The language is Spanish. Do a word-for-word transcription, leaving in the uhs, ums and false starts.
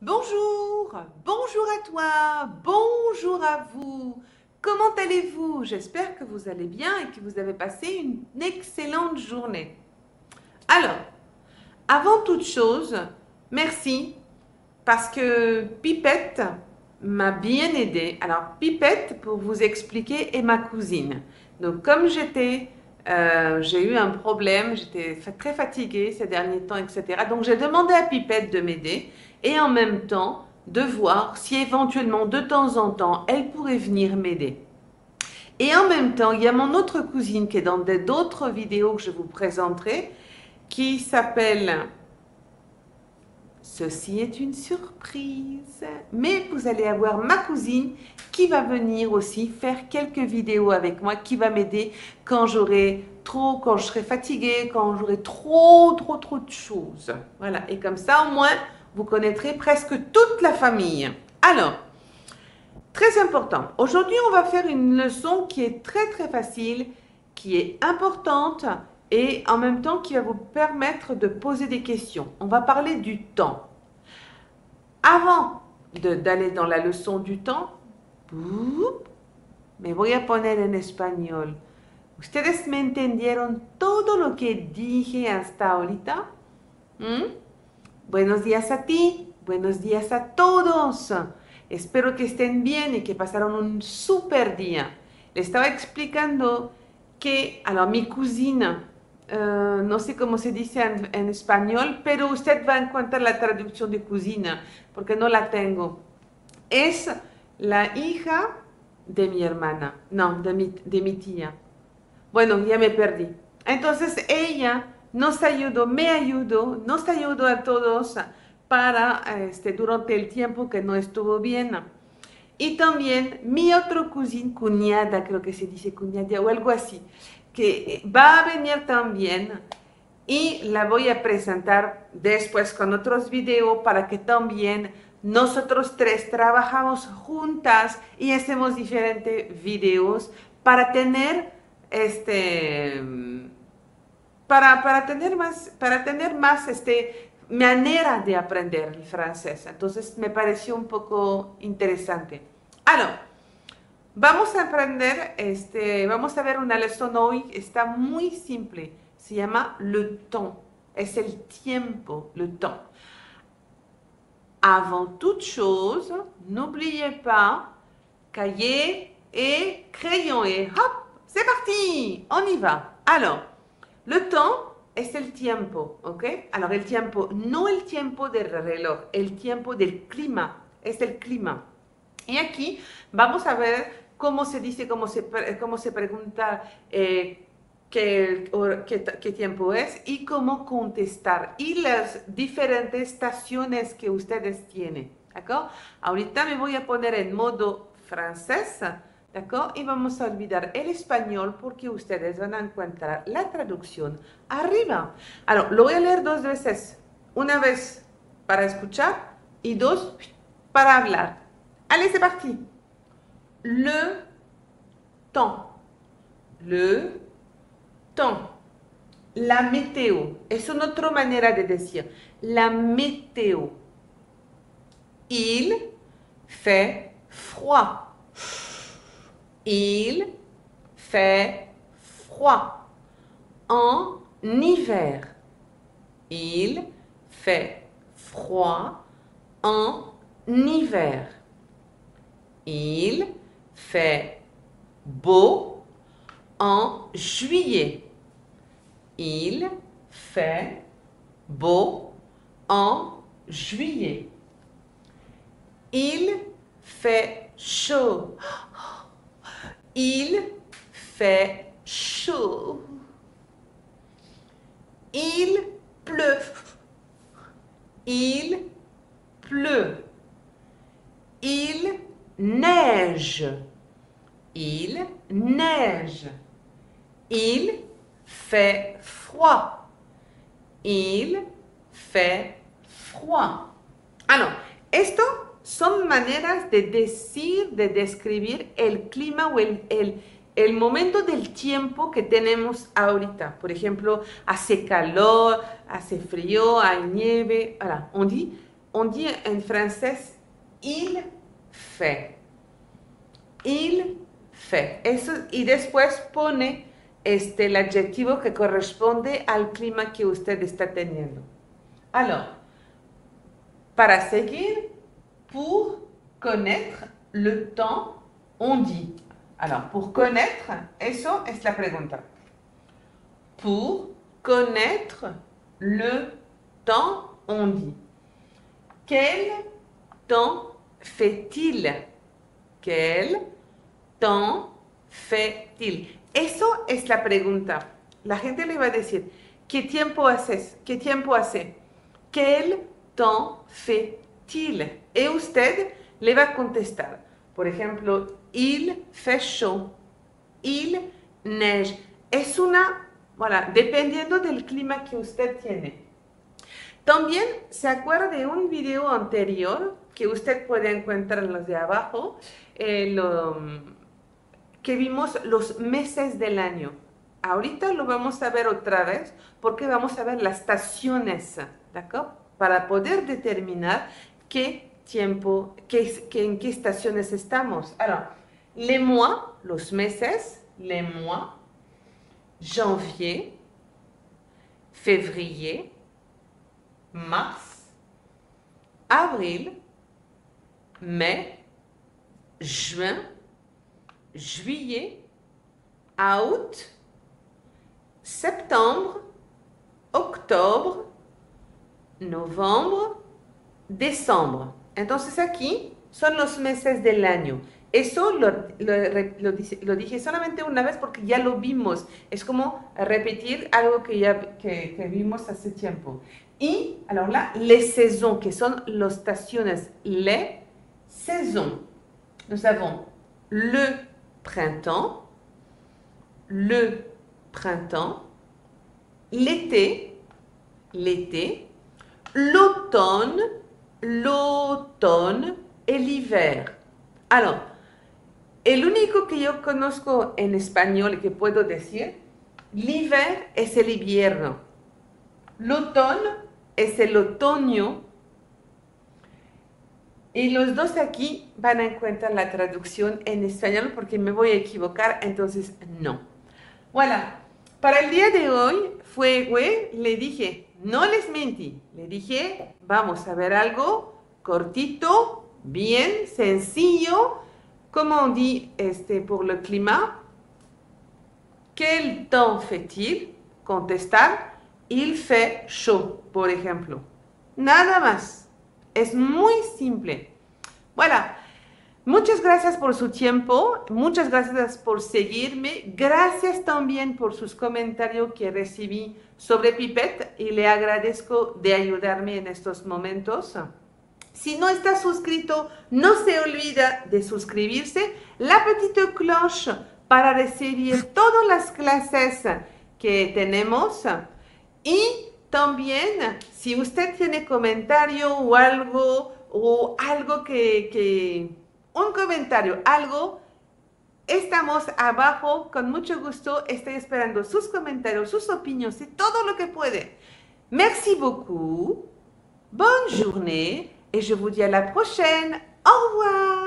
Bonjour, bonjour à toi, bonjour à vous. Comment allez-vous? J'espère que vous allez bien et que vous avez passé une excellente journée. Alors, avant toute chose, merci parce que Pipette m'a bien aidé. Alors, Pipette, pour vous expliquer, est ma cousine. Donc, comme j'étais, euh, j'ai eu un problème, j'étais très fatiguée ces derniers temps, et cetera. Donc, j'ai demandé à Pipette de m'aider et en même temps de voir si éventuellement, de temps en temps, elle pourrait venir m'aider. Et en même temps, il y a mon autre cousine qui est dans d'autres vidéos que je vous présenterai, qui s'appelle Ceci est une surprise, mais vous allez avoir ma cousine qui va venir aussi faire quelques vidéos avec moi, qui va m'aider quand j'aurai trop, quand je serai fatiguée, quand j'aurai trop, trop, trop de choses. Voilà, et comme ça au moins, vous connaîtrez presque toute la famille. Alors, très important, aujourd'hui on va faire une leçon qui est très très facile, qui est importante et en même temps qui va vous permettre de poser des questions. On va parler du temps. Avant d'aller dans la leçon du temps, me voy a poner en español. ¿Ustedes me entendieron todo lo que dije hasta ahorita? ¿Mm? Buenos días a ti, buenos días a todos. Espero que estén bien y que pasaron un super día. Le estaba explicando que, alors mi cousine, Uh, no sé cómo se dice en, en, español, pero usted va a encontrar la traducción de cocina, porque no la tengo. Es la hija de mi hermana, no, de mi, de mi tía. Bueno, ya me perdí. Entonces ella nos ayudó, me ayudó, nos ayudó a todos para, este, durante el tiempo que no estuvo bien. Y también mi otro cousin, cuñada, creo que se dice cuñada o algo así, que va a venir también y la voy a presentar después con otros videos para que también nosotros tres trabajamos juntas y hacemos diferentes videos para tener este para, para tener más para tener más este manera de aprender el francés. Entonces me pareció un poco interesante. Alors, vamos a aprender, este, vamos a ver una lección hoy, está muy simple, se llama le temps, es el tiempo, le temps. Avant toute chose, n'oubliez pas, cahier et crayon et hop, c'est parti, on y va. Alors, le temps es el tiempo, ¿ok? Alors, el tiempo, no el tiempo del reloj, el tiempo del clima, es el clima. Y aquí vamos a ver cómo se dice, cómo se, cómo se pregunta eh, qué, qué, qué tiempo es y cómo contestar y las diferentes estaciones que ustedes tienen, ¿d'accord? Ahorita me voy a poner en modo francés, ¿d'accord? Y vamos a olvidar el español porque ustedes van a encontrar la traducción arriba. Alors, lo voy a leer dos veces. Una vez para escuchar y dos para hablar. Allez, c'est parti. Le temps. Le temps. La météo. Es una otra manera de decir. La météo. Il fait froid. Il fait froid. En hiver. Il fait froid en hiver. Il fait beau en juillet. Il fait beau en juillet. Il fait chaud. Il fait chaud. Il pleut. Il pleut. Il neige. Il neige. Il fait froid. Il fait froid. Alors, esto son maneras de decir, de describir el clima o el, el, el momento del tiempo que tenemos ahorita. Por ejemplo, hace calor, hace frío, hay nieve. Voilà, on dit on dit en francés il fait. Il fait. Eso, y después pone este, el adjetivo que corresponde al clima que usted está teniendo. Alors, para seguir, pour connaître le temps, on dit. Alors, pour connaître, eso es la pregunta. Pour connaître le temps, on dit. Quel temps fait-il? Quel temps fait-il? Eso es la pregunta. La gente le va a decir, ¿qué tiempo haces? ¿Qué tiempo hace? ¿Quel temps fait-il? Y usted le va a contestar. Por ejemplo, il fait chaud. Il neige. Es una, voilà, dependiendo del clima que usted tiene. También se acuerda de un video anterior que usted puede encontrar en los de abajo, eh, lo, que vimos los meses del año. Ahorita lo vamos a ver otra vez porque vamos a ver las estaciones, ¿de acuerdo? Para poder determinar qué tiempo, qué, qué, en qué estaciones estamos. Alors, les mois, los meses, les mois, janvier, février, mars, avril, mai, juin, juillet, août, septembre, octobre, novembre, diciembre. Entonces aquí son los meses del año. Eso lo, lo, lo, lo dije solamente una vez porque ya lo vimos. Es como repetir algo que ya que, que vimos hace tiempo. Y, alors là, les saisons, que son las estaciones. Les saisons. Nous avons le printemps, le printemps, l'été, l'été, l'automne, l'automne et l'hiver. Alors, el único que yo conozco en español que puedo decir, l'hiver es el invierno, l'automne es el otoño, y los dos aquí van a encontrar la traducción en español porque me voy a equivocar, entonces no. Voilà, para el día de hoy fue, güey, le dije, no les mentí, le dije, vamos a ver algo cortito, bien, sencillo, como on dit este, pour le climat. Quel temps fait-il? Contestar, il fait chaud, por ejemplo. Nada más. Es muy simple. Voilà. Muchas gracias por su tiempo. Muchas gracias por seguirme. Gracias también por sus comentarios que recibí sobre Pipette y le agradezco de ayudarme en estos momentos. Si no está suscrito, no se olvida de suscribirse. La petite cloche para recibir todas las clases que tenemos. Y también, si usted tiene comentario o algo, o algo que, que, un comentario, algo, estamos abajo, con mucho gusto, estoy esperando sus comentarios, sus opiniones y todo lo que puede. Merci beaucoup, bonne journée, et je vous dis à la prochaine, au revoir.